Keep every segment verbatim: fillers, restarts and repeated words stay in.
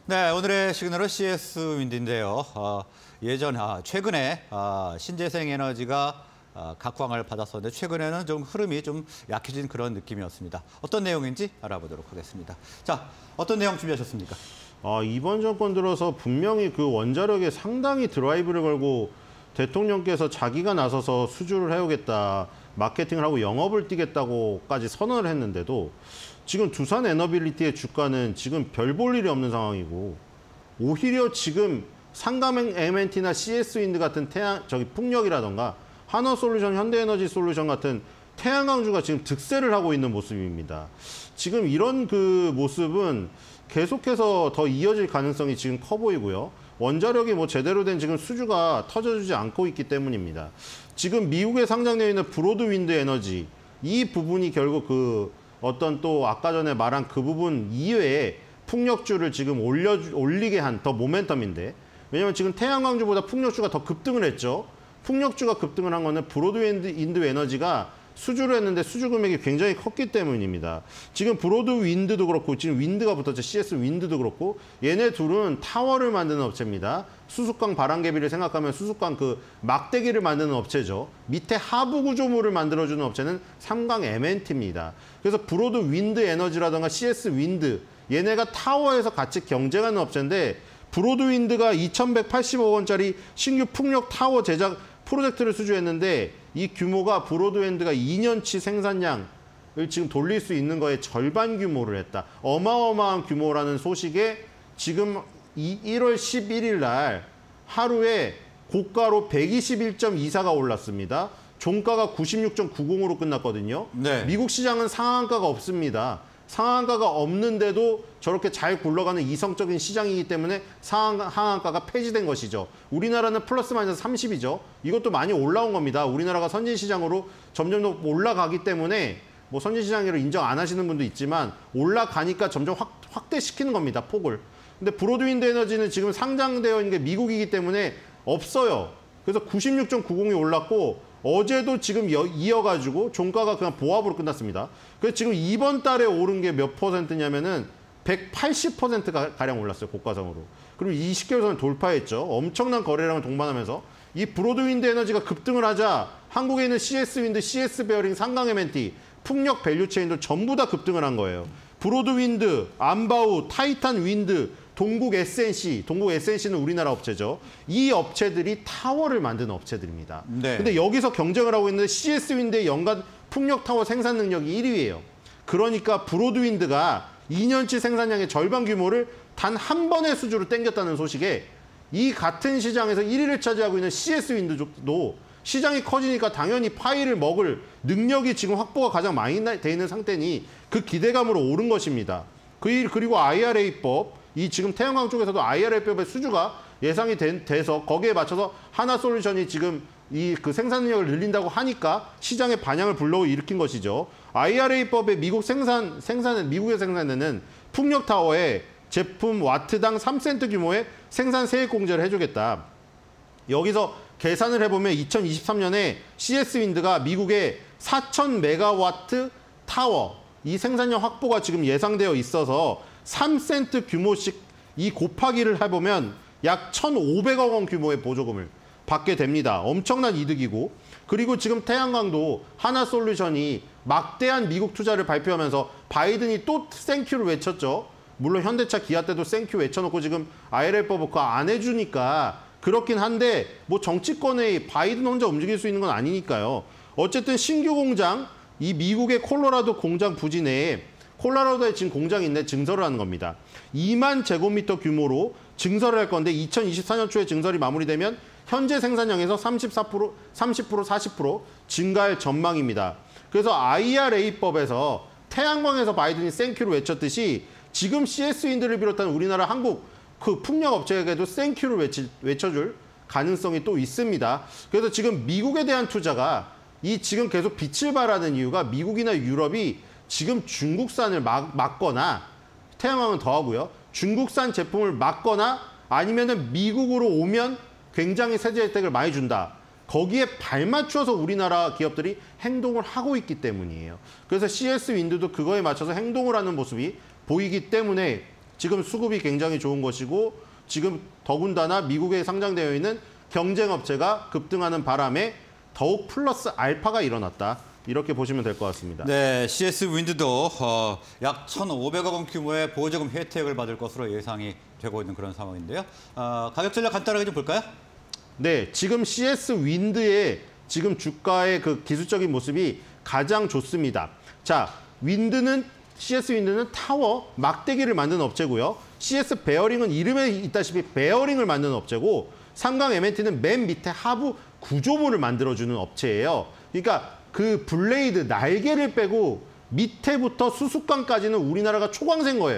네, 오늘의 시그널은 씨에스 윈드인데요. 어, 예전, 아, 최근에 아, 신재생 에너지가 아, 각광을 받았었는데 최근에는 좀 흐름이 좀 약해진 그런 느낌이었습니다. 어떤 내용인지 알아보도록 하겠습니다. 자, 어떤 내용 준비하셨습니까? 아, 이번 정권 들어서 분명히 그 원자력에 상당히 드라이브를 걸고 대통령께서 자기가 나서서 수주를 해오겠다, 마케팅을 하고 영업을 뛰겠다고까지 선언을 했는데도 지금 두산 에너빌리티의 주가는 지금 별 볼 일이 없는 상황이고, 오히려 지금 상감 엠엔티나 씨에스 윈드 같은 태양, 저기 풍력이라던가 한화솔루션, 현대에너지솔루션 같은 태양광주가 지금 득세를 하고 있는 모습입니다. 지금 이런 그 모습은 계속해서 더 이어질 가능성이 지금 커 보이고요. 원자력이 뭐 제대로 된 지금 수주가 터져주지 않고 있기 때문입니다. 지금 미국에 상장되어 있는 브로드윈드 에너지, 이 부분이 결국 그 어떤 또 아까 전에 말한 그 부분 이외에 풍력주를 지금 올려, 올리게 한 더 모멘텀인데, 왜냐면 지금 태양광주보다 풍력주가 더 급등을 했죠. 풍력주가 급등을 한 거는 브로드윈드 에너지가 수주를 했는데 수주 금액이 굉장히 컸기 때문입니다. 지금 브로드 윈드도 그렇고 지금 윈드가 붙었죠. 씨에스 윈드도 그렇고 얘네 둘은 타워를 만드는 업체입니다. 수수깡 바람개비를 생각하면 수수깡 그 막대기를 만드는 업체죠. 밑에 하부 구조물을 만들어주는 업체는 삼강 엠엔티입니다. 그래서 브로드 윈드 에너지라든가 씨에스 윈드 얘네가 타워에서 같이 경쟁하는 업체인데, 브로드 윈드가 이천백팔십억 원짜리 신규 풍력 타워 제작 프로젝트를 수주했는데 이 규모가 브로드윈드가 이 년치 생산량을 지금 돌릴 수 있는 거의 절반 규모를 했다. 어마어마한 규모라는 소식에 지금 일월 십일일 날 하루에 고가로 백이십일 점 이사가 올랐습니다. 종가가 구십육 점 구십으로 끝났거든요. 네. 미국 시장은 상한가가 없습니다. 상한가가 없는데도 저렇게 잘 굴러가는 이성적인 시장이기 때문에 상한, 하한가가 폐지된 것이죠. 우리나라는 플러스 마이너스 삼십이죠. 이것도 많이 올라온 겁니다. 우리나라가 선진시장으로 점점 더 올라가기 때문에 뭐 선진시장으로 인정 안 하시는 분도 있지만 올라가니까 점점 확, 확대시키는 겁니다. 폭을. 근데 브로드윈드 에너지는 지금 상장되어 있는 게 미국이기 때문에 없어요. 그래서 구십육 점 구십이 올랐고 어제도 지금 이어가지고 종가가 그냥 보합으로 끝났습니다. 그래서 지금 이번 달에 오른 게 몇 퍼센트냐면은 백팔십 퍼센트가 가량 올랐어요. 고가성으로. 그리고 이십 개월 선을 돌파했죠. 엄청난 거래량을 동반하면서 이 브로드윈드 에너지가 급등을 하자 한국에 있는 씨에스 윈드, 씨에스 베어링, 상강 엠엔티, 풍력 밸류체인도 전부 다 급등을 한 거예요. 브로드윈드, 안바우, 타이탄 윈드, 동국 에스엔씨, 동국 에스엔씨는 우리나라 업체죠. 이 업체들이 타워를 만드는 업체들입니다. 네. 근데 여기서 경쟁을 하고 있는 씨에스 윈드의 연간 풍력 타워 생산 능력이 일 위예요. 그러니까 브로드윈드가 이 년치 생산량의 절반 규모를 단 한 번의 수주로 땡겼다는 소식에 이 같은 시장에서 일 위를 차지하고 있는 씨에스 윈드도 시장이 커지니까 당연히 파이를 먹을 능력이 지금 확보가 가장 많이 돼 있는 상태니 그 기대감으로 오른 것입니다. 그리고 아이알에이법, 이 지금 태양광 쪽에서도 아이알에이법의 수주가 예상이 된, 돼서 거기에 맞춰서 하나솔루션이 지금 이 그 생산 능력을 늘린다고 하니까 시장의 반향을 불러일으킨 것이죠. 아이알에이법의 미국 생산, 생산, 미국에 생산되는 풍력 타워에 제품 와트당 삼 센트 규모의 생산 세액 공제를 해주겠다. 여기서 계산을 해보면 이천이십삼 년에 씨에스 윈드가 미국의 사천 메가와트 타워, 이 생산량 확보가 지금 예상되어 있어서 삼 센트 규모씩 이 곱하기를 해보면 약 천오백억 원 규모의 보조금을 받게 됩니다. 엄청난 이득이고, 그리고 지금 태양광도 하나솔루션이 막대한 미국 투자를 발표하면서 바이든이 또 땡큐를 외쳤죠. 물론 현대차, 기아 때도 땡큐 외쳐놓고 지금 아이알에이법을 그거 안 해주니까 그렇긴 한데 뭐 정치권에 바이든 혼자 움직일 수 있는 건 아니니까요. 어쨌든 신규 공장, 이 미국의 콜로라도 공장 부지 내에 콜로라도에 지금 공장이 있는데 증설을 하는 겁니다. 이만 제곱미터 규모로 증설을 할 건데 이천이십사 년 초에 증설이 마무리되면 현재 생산량에서 삼십사 퍼센트, 삼십 퍼센트, 사십 퍼센트 증가할 전망입니다. 그래서 아이알에이법에서 태양광에서 바이든이 땡큐를 외쳤듯이 지금 씨에스 윈드를 비롯한 우리나라 한국 그 풍력 업체에게도 땡큐를 외치, 외쳐줄 가능성이 또 있습니다. 그래서 지금 미국에 대한 투자가 이 지금 계속 빛을 발하는 이유가 미국이나 유럽이 지금 중국산을 막, 막거나, 태양광은 더하고요, 중국산 제품을 막거나 아니면은 미국으로 오면 굉장히 세제 혜택을 많이 준다. 거기에 발맞춰서 우리나라 기업들이 행동을 하고 있기 때문이에요. 그래서 씨에스 윈드도 그거에 맞춰서 행동을 하는 모습이 보이기 때문에 지금 수급이 굉장히 좋은 것이고 지금 더군다나 미국에 상장되어 있는 경쟁업체가 급등하는 바람에 더욱 플러스 알파가 일어났다. 이렇게 보시면 될 것 같습니다. 네, 씨에스 윈드도 어, 약 천오백억 원 규모의 보조금 혜택을 받을 것으로 예상이 되고 있는 그런 상황인데요. 어, 가격 전략 간단하게 좀 볼까요? 네, 지금 씨에스 윈드의 지금 주가의 그 기술적인 모습이 가장 좋습니다. 자, 윈드는 씨에스 윈드는 타워, 막대기를 만드는 업체고요. 씨에스 베어링은 이름에 있다시피 베어링을 만드는 업체고 삼강 엠엔티는 맨 밑에 하부 구조물을 만들어주는 업체예요. 그러니까 그 블레이드, 날개를 빼고 밑에부터 수수깡까지는 우리나라가 초강세인 거예요.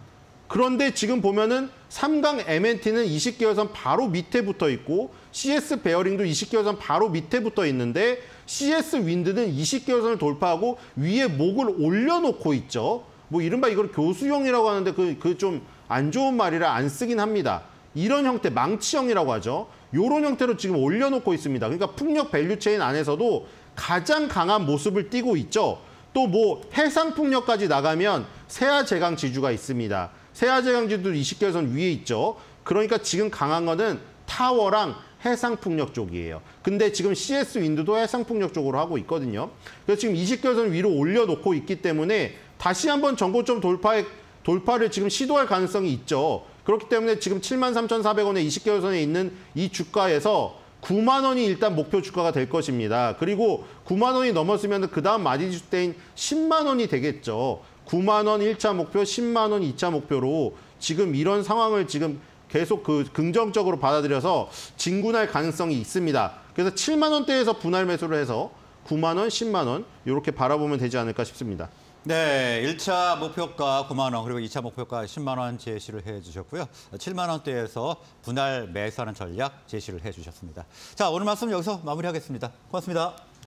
그런데 지금 보면은 삼강 엠엔티는 이십 개월선 바로 밑에 붙어 있고 씨에스 베어링도 이십 개월선 바로 밑에 붙어 있는데 씨에스 윈드는 이십 개월선을 돌파하고 위에 목을 올려놓고 있죠. 뭐 이른바 이걸 교수형이라고 하는데 그 그 좀 안 좋은 말이라 안 쓰긴 합니다. 이런 형태, 망치형이라고 하죠. 이런 형태로 지금 올려놓고 있습니다. 그러니까 풍력 밸류체인 안에서도 가장 강한 모습을 띠고 있죠. 또 뭐 해상풍력까지 나가면 세아제강 지주가 있습니다. 세아제강 지주도 이십 개월선 위에 있죠. 그러니까 지금 강한 거는 타워랑 해상풍력 쪽이에요. 근데 지금 씨에스 윈드도 해상풍력 쪽으로 하고 있거든요. 그래서 지금 이십 개월선 위로 올려놓고 있기 때문에 다시 한번 전고점 돌파에, 돌파를 지금 시도할 가능성이 있죠. 그렇기 때문에 지금 칠만 삼천사백 원에 이십 개월선에 있는 이 주가에서 구만 원이 일단 목표 주가가 될 것입니다. 그리고 구만 원이 넘었으면 그 다음 마디주 때인 십만 원이 되겠죠. 구만 원 일 차 목표, 십만 원 이 차 목표로 지금 이런 상황을 지금 계속 그 긍정적으로 받아들여서 진군할 가능성이 있습니다. 그래서 칠만 원대에서 분할 매수를 해서 구만 원, 십만 원 이렇게 바라보면 되지 않을까 싶습니다. 네, 일 차 목표가 구만 원, 그리고 이 차 목표가 십만 원 제시를 해주셨고요. 칠만 원대에서 분할 매수하는 전략 제시를 해주셨습니다. 자, 오늘 말씀 여기서 마무리하겠습니다. 고맙습니다.